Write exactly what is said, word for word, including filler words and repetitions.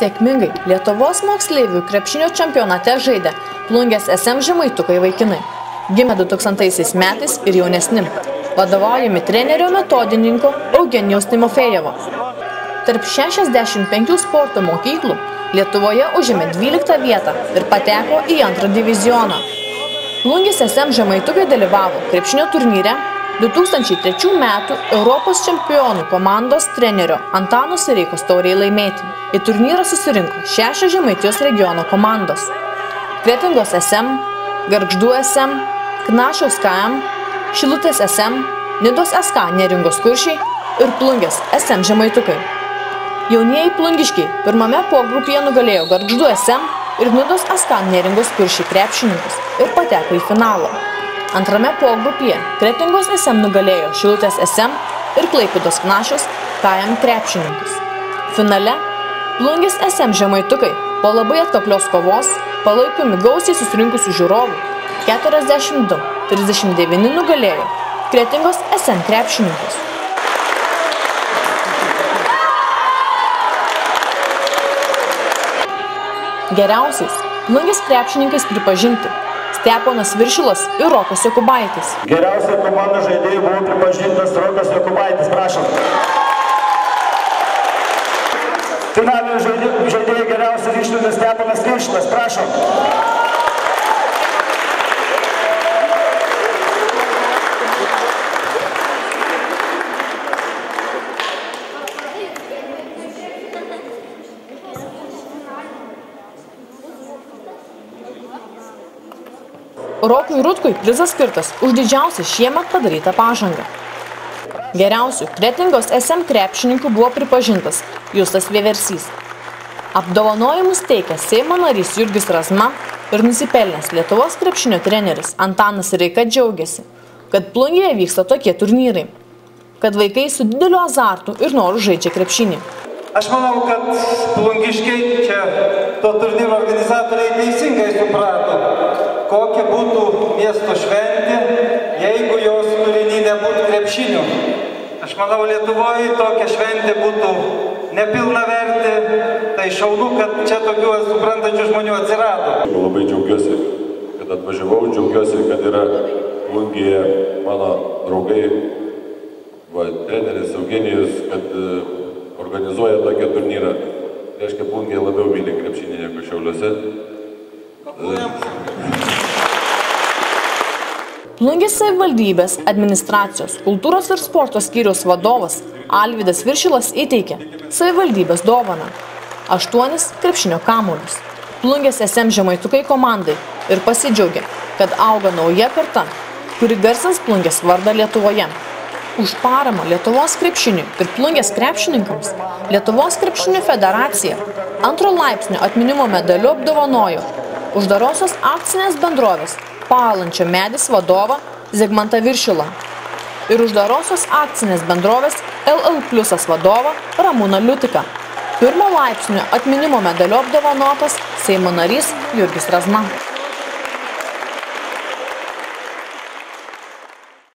Sėkmingai Lietuvos moksleivių krepšinio čempionate žaidė Plungės S M Žemaitukai vaikinai, gimė du tūkstantaisiais metais ir jaunesni, vadovaujami trenerio metodininko Eugenijaus Timofejevo. Tarp šešiasdešimt penkių sporto mokyklų Lietuvoje užėmė dvyliktą vietą ir pateko į antrą divizioną. Plungės S M Žemaitukai dalyvavo krepšinio turnyre du tūkstančiai trečių metų Europos čempionų komandos trenerio Antano Sireikos taurei laimėti. Į turnyrą susirinko šešios Žemaitijos regiono komandos – Kretingos S M, Gargždų S M, Knašiaus K M, Šilutės S M, Nidos S K Neringos Kuršiai ir Plungės S M Žemaitukai. Jaunieji plungiškiai pirmame pogrupyje nugalėjo Gargždų S M ir Nidos S K Neringos Kuršiai krepšininkus ir pateko į finalą. Antrame pogrupyje Kretingos S M nugalėjo Šilutės S M ir Klaipėdos Knašiaus K M krepšininkus. Finale Plungės S M Žemaitukai po labai atkaklios kovos, palaikomi gausiai susirinkusių žiūrovų, keturiasdešimt du trisdešimt devyni nugalėjo Kretingos S M krepšininkus. Geriausiais Plungės krepšininkais pripažinti Steponas Viršilas ir Rokas Jokubaitis. Geriausiai komandos žaidėjai buvo pripažintas Rokas Jokubaitis, prašom. Finalinių žaidėjai geriausiai išrinktas Steponas Viršilas, prašom. Rokui Rutkui prizas skirtas už didžiausią šiemet padarytą pažangą. Geriausių Kretingos S M krepšininkų buvo pripažintas Justas Vieversys. Apdovanojimus teikia Seimo narys Jurgis Razma ir nusipelnęs Lietuvos krepšinio treneris Antanas Sireika džiaugiasi, kad Plungėje vyksta tokie turnyrai, kad vaikai su dideliu azartu ir noru žaidžia krepšinį. Aš manau, kad plungiškiai čia to turnyro organizatoriai teisingai suprato, kokia būtų miesto šventė, jeigu jos turinį nebūtų krepšinių. Aš manau, Lietuvoje tokia šventė būtų nepilna vertė, tai šaunu, kad čia tokių suprantančių žmonių atsirado. Labai džiaugiuosi, kad atvažiavau, džiaugiuosi, kad yra Plungėje mano draugai, va, treneris Eugenijus, kad organizuoja tokią turnyrą. Reiškia, Plungėje labiau myli krepšinį negu Šiauliuose. Plungės savivaldybės administracijos, kultūros ir sporto skyriaus vadovas Alvydas Viršilas įteikė savivaldybės dovaną – aštuonis krepšinio kamuolius Plungės S M Žemaitukai komandai ir pasidžiaugė, kad auga nauja karta, kuri garsins Plungės vardą Lietuvoje. Už paramą Lietuvos krepšiniui ir Plungės krepšininkams Lietuvos krepšinio federacija antro laipsnio atminimo medaliu apdovanojo uždarosios akcinės bendrovės Palančio medis vadovą Zigmantą Viršilą ir uždarosios akcinės bendrovės L L Pliusas vadovą Ramūną Liutiką. Pirmo laipsnio atminimo medaliu apdovanotas Seimo narys Jurgis Razma.